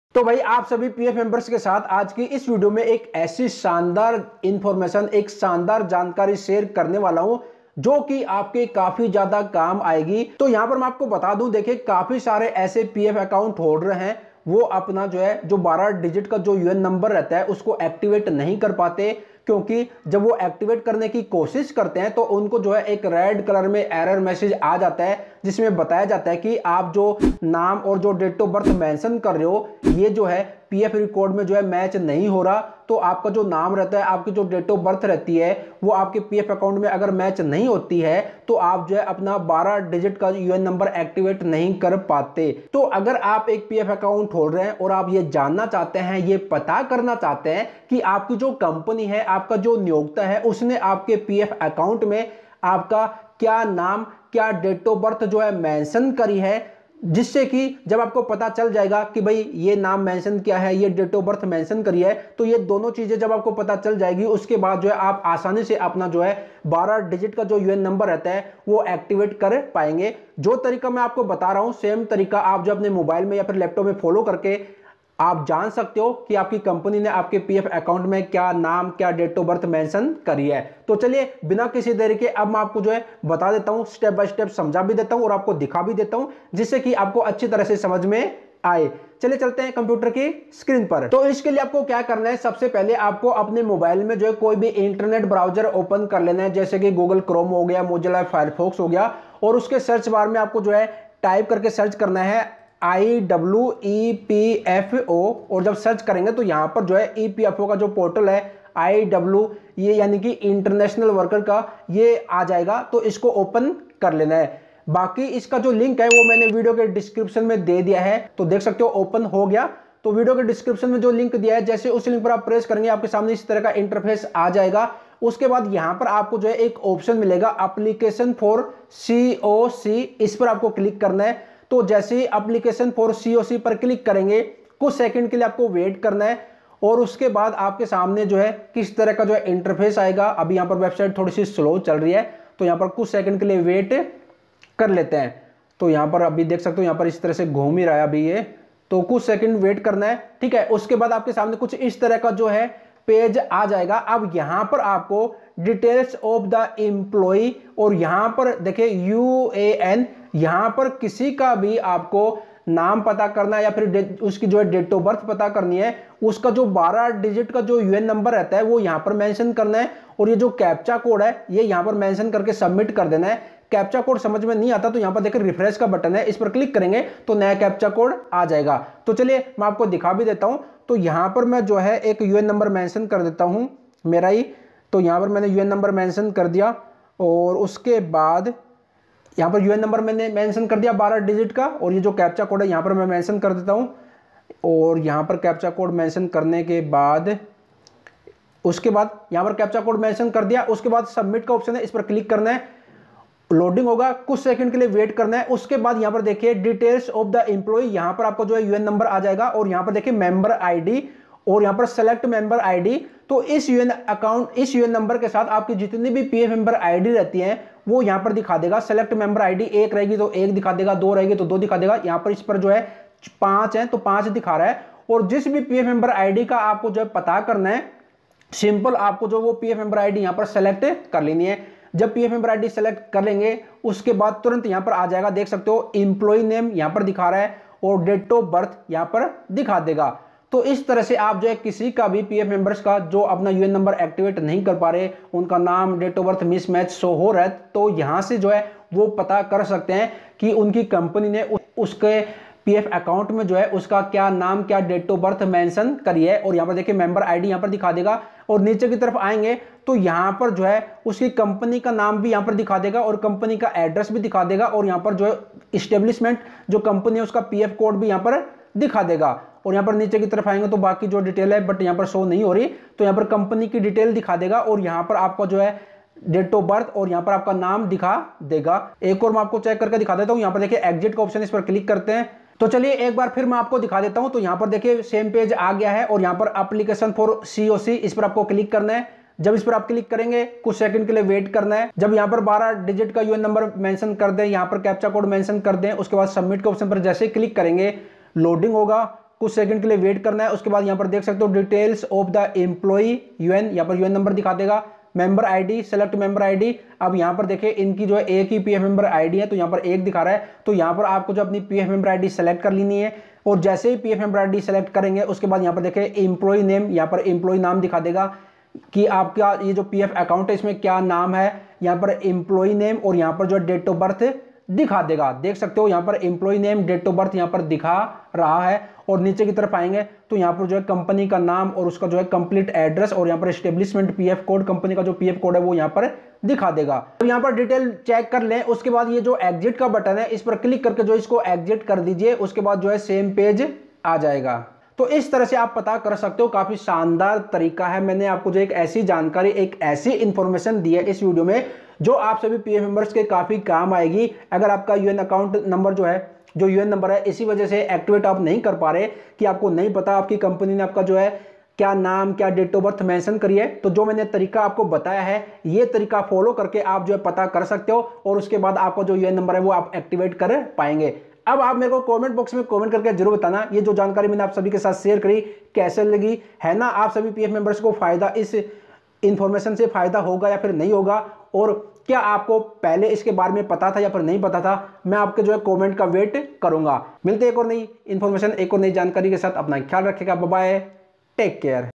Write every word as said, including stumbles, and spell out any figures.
तो भाई आप सभी पीएफ मेंबर्स के साथ आज की इस वीडियो में एक ऐसी शानदार इंफॉर्मेशन, एक शानदार जानकारी शेयर करने वाला हूं जो कि आपके काफी ज्यादा काम आएगी। तो यहां पर मैं आपको बता दूं, देखिए काफी सारे ऐसे पीएफ अकाउंट होल्डर हैं, वो अपना जो है जो बारह डिजिट का जो यूएन नंबर रहता है उसको एक्टिवेट नहीं कर पाते, क्योंकि जब वो एक्टिवेट करने की कोशिश करते हैं तो उनको जो है एक रेड कलर में एरर मैसेज आ जाता है जिसमें बताया जाता है कि आप जो नाम और जो डेट ऑफ बर्थ मेंशन कर रहे हो ये जो है पीएफ रिकॉर्ड में जो है मैच नहीं हो रहा। तो आपका जो नाम रहता है, आपकी जो डेट ऑफ बर्थ रहती है वो आपके पीएफ अकाउंट में अगर मैच नहीं होती है तो आप जो है अपना बारह डिजिट का यूएन नंबर एक्टिवेट नहीं कर पाते। तो अगर आप एक पीएफ अकाउंट होल्डर हैं और आप ये जानना चाहते हैं, ये पता करना चाहते हैं कि आपकी जो कंपनी है, आपका जो नियोक्ता है, उसने आपके पीएफ अकाउंट में आपका क्या नाम, क्या डेट ऑफ बर्थ जो है मेंशन करी है, जिससे कि जब आपको पता चल जाएगा कि भाई ये नाम मेंशन किया है, ये डेट ऑफ बर्थ मेंशन करी है, तो ये दोनों चीजें जब आपको पता चल जाएगी उसके बाद जो है आप आसानी से अपना जो है बारह डिजिट का जो यूएन नंबर रहता है वो एक्टिवेट कर पाएंगे। जो तरीका मैं आपको बता रहा हूं सेम तरीका आप जो अपने मोबाइल में या फिर लैपटॉप में फॉलो करके आप जान सकते हो कि आपकी कंपनी ने आपके पीएफ अकाउंट में क्या नाम, क्या डेट ऑफ बर्थ मेंशन करी है। तो चलिए बिना किसी देरी के अब मैं आपको जो है बता देता हूं, स्टेप बाय स्टेप समझा भी देता हूं और आपको दिखा भी देता हूं जिससे कि आपको अच्छी तरह से समझ में आए। चलिए चलते हैं कंप्यूटर की स्क्रीन पर। तो इसके लिए आपको क्या करना है, सबसे पहले आपको अपने मोबाइल में जो है कोई भी इंटरनेट ब्राउजर ओपन कर लेना है, जैसे कि गूगल क्रोम हो गया, मोजिला फायरफॉक्स हो गया, और उसके सर्च बार में आपको जो है टाइप करके सर्च करना है I W E P F O, और जब सर्च करेंगे तो यहाँ पर जो है ई पी एफ ओ का जो पोर्टल है आई डब्ल्यू, ये यानी कि इंटरनेशनल वर्कर का, ये आ जाएगा। तो इसको ओपन कर लेना है। बाकी इसका जो लिंक है वो मैंने वीडियो के डिस्क्रिप्शन में दे दिया है, तो देख सकते हो ओपन हो गया। तो वीडियो के डिस्क्रिप्शन में जो लिंक दिया है, जैसे उस लिंक पर आप प्रेस करेंगे आपके सामने इस तरह का इंटरफेस आ जाएगा। उसके बाद यहाँ पर आपको जो है एक ऑप्शन मिलेगा एप्लीकेशन फॉर सी ओ सी, इस पर आपको क्लिक करना है। तो जैसे ही एप्लीकेशन फॉर सीओसी पर क्लिक करेंगे कुछ सेकंड के लिए आपको वेट करना है और उसके बाद आपके सामने जो है किस तरह का जो है इंटरफेस आएगा। अभी यहाँ पर वेबसाइट थोड़ी सी स्लो चल रही है तो यहाँ पर कुछ सेकंड के लिए वेट कर लेते हैं। तो यहाँ पर अभी देख सकते हो यहाँ पर इस तरह से घूम ही रहा है अभी ये, तो कुछ सेकंड वेट करना है, ठीक है। उसके बाद आपके सामने कुछ इस तरह का जो है पेज आ जाएगा। अब यहाँ पर आपको डिटेल्स ऑफ द एम्प्लॉय, और यहाँ पर देखिए यू ए एन, यहाँ पर किसी का भी आपको नाम पता करना है या फिर उसकी जो है डेट ऑफ बर्थ पता करनी है, उसका जो बारह डिजिट का जो यूएन नंबर रहता है वो यहाँ पर मेंशन करना है, और ये जो कैप्चा कोड है ये यहाँ पर मेंशन करके सबमिट कर देना है। कैप्चा कोड समझ में नहीं आता तो यहाँ पर देखिए रिफ्रेश का बटन है, इस पर क्लिक करेंगे तो नया कैप्चा कोड आ जाएगा। तो चलिए मैं आपको दिखा भी देता हूँ। तो यहाँ पर मैं जो है एक यूएन नंबर मेंशन कर देता हूँ मेरा ही। तो यहाँ पर मैंने यूएन नंबर मेंशन कर दिया और उसके बाद यहाँ पर यूएन नंबर मैंने मेंशन कर दिया बारह डिजिट का, और ये जो कैप्चा कोड है यहाँ पर मैं मेंशन कर देता हूँ। और यहाँ पर कैप्चा कोड मेंशन करने के बाद उसके बाद यहाँ पर कैप्चा कोड मेंशन कर दिया, उसके बाद सबमिट का ऑप्शन है, इस पर क्लिक करना है। लोडिंग होगा, कुछ सेकंड के लिए वेट करना है। उसके बाद यहाँ पर देखिए डिटेल्स ऑफ द एम्प्लॉय, यहाँ पर आपको जो है यूएन नंबर आ जाएगा, और यहाँ पर देखिए मेंबर आईडी और यहाँ पर सेलेक्ट मेंबर आईडी। तो इस यूएन अकाउंट, इस यूएन नंबर के साथ आपकी जितनी भी पीएफ मेंबर आईडी रहती हैं वो यहाँ पर दिखा देगा। सेलेक्ट मेंबर आईडी एक रहेगी तो एक दिखा देगा, दो रहेगी तो दो दिखा देगा। यहाँ पर इस पर जो है पांच है तो पांच दिखा रहा है। और जिस भी पीएफ मेंबर आईडी का आपको जो है पता करना है, सिंपल आपको जो वो पीएफ मेंबर आईडी यहाँ पर सेलेक्ट कर लेनी है। जब पीएफ मेंबर आईडी सेलेक्ट कर लेंगे उसके बाद तुरंत यहाँ पर आ जाएगा, देख सकते हो एम्प्लॉय नेम यहाँ पर दिखा रहा है और डेट ऑफ बर्थ यहाँ पर दिखा देगा। तो इस तरह से आप जो है किसी का भी पीएफ मेंबर्स का जो अपना यूएन नंबर एक्टिवेट नहीं कर पा रहे, उनका नाम, date of birth mismatch show हो रहा है, तो यहाँ से जो है वो पता कर सकते हैं कि उनकी कंपनी ने उसके पीएफ अकाउंट में जो है उसका क्या नाम, क्या डेट ऑफ बर्थ मेंशन करी है। और यहाँ पर देखिए मेंबर आईडी यहाँ पर दिखा देगा, और नीचे की तरफ आएंगे तो यहाँ पर जो है उसकी कंपनी का नाम भी यहाँ पर दिखा देगा और कंपनी का एड्रेस भी दिखा देगा, और यहाँ पर जो है इस्टेब्लिशमेंट जो कंपनी है उसका पीएफ कोड भी यहाँ पर दिखा देगा। और यहाँ पर नीचे की तरफ आएंगे तो बाकी जो डिटेल है बट यहाँ पर शो नहीं हो रही, तो यहाँ पर कंपनी की डिटेल दिखा देगा, और यहाँ पर आपका जो है डेट ऑफ बर्थ और यहाँ पर आपका नाम दिखा देगा। एक और मैं आपको चेक करके दिखा देता हूँ। यहाँ पर देखिए एग्जिट का ऑप्शन, इस पर क्लिक करते हैं। तो चलिए एक बार फिर मैं आपको दिखा देता हूँ। तो यहाँ पर देखिए सेम पेज आ गया है, और यहाँ पर एप्लीकेशन फॉर सीओसी, इस पर आपको क्लिक करना है। जब इस पर आप क्लिक करेंगे कुछ सेकंड के लिए वेट करना है। जब यहाँ पर बारह डिजिट का यूएन नंबर मेंशन कर दें, यहाँ पर कैप्चा कोड मेंशन कर दें, उसके बाद सबमिट के ऑप्शन पर जैसे ही क्लिक करेंगे लोडिंग होगा, कुछ सेकंड के लिए वेट करना है। उसके बाद यहाँ पर देख सकते हो details of the employee UAN, यहाँ पर यूएन नंबर दिखा देगा, member ID, select member ID. अब यहाँ पर देखिए इनकी जो है एक ही पीएफ मेंबर आईडी है, तो यहाँ पर एक दिखा रहा है, तो यहाँ पर आपको जो अपनी पीएफ मेंबर आईडी सेलेक्ट कर लेनी है। और जैसे ही पीएफ मेंबर आईडी सेलेक्ट करेंगे उसके बाद यहाँ पर देखिए एम्प्लॉय नेम, यहाँ पर एम्प्लॉय नाम दिखा देगा कि आपका ये जो पीएफ अकाउंट है इसमें क्या नाम है। यहाँ पर एम्प्लॉय नेम और यहाँ पर जो डेट ऑफ बर्थ दिखा देगा, देख सकते हो यहाँ पर employee name, date of birth यहाँ पर दिखा रहा है। और नीचे की तरफ आएंगे तो यहाँ पर जो है कंपनी का नाम और उसका जो है कंप्लीट एड्रेस और यहाँ पर एस्टेब्लिशमेंट पीएफ कोड, कंपनी का जो पीएफ कोड है वो यहाँ पर दिखा देगा। अब यहाँ पर डिटेल चेक कर लें। उसके बाद ये जो एग्जिट का बटन है इस पर क्लिक करके जो इसको एग्जिट कर दीजिए, उसके बाद जो है सेम पेज आ जाएगा। तो इस तरह से आप पता कर सकते हो, काफी शानदार तरीका है। मैंने आपको जो एक ऐसी जानकारी, एक ऐसी इंफॉर्मेशन दी है इस वीडियो में जो आप सभी पीएफ मेंबर्स के काफी काम आएगी। अगर आपका यूएन अकाउंट नंबर जो है, जो यूएन नंबर है इसी वजह से एक्टिवेट आप नहीं कर पा रहे कि आपको नहीं पता आपकी कंपनी ने आपका जो है क्या नाम, क्या डेट ऑफ बर्थ मेंशन करी है, तो जो मैंने तरीका आपको बताया है ये तरीका फॉलो करके आप जो है पता कर सकते हो और उसके बाद आपका जो यूएन नंबर है वो आप एक्टिवेट कर पाएंगे। अब आप मेरे को कमेंट बॉक्स में कमेंट करके जरूर बताना ये जो जानकारी मैंने आप सभी के साथ शेयर करी कैसे लगी, है ना। आप सभी पीएफ मेंबर्स को फायदा, इस इंफॉर्मेशन से फायदा होगा या फिर नहीं होगा, और क्या आपको पहले इसके बारे में पता था या फिर नहीं पता था, मैं आपके जो है कमेंट का वेट करूंगा। मिलते हैं एक और नई इंफॉर्मेशन, एक और नई जानकारी के साथ। अपना ख्याल रखिएगा, बाय बाय, टेक केयर।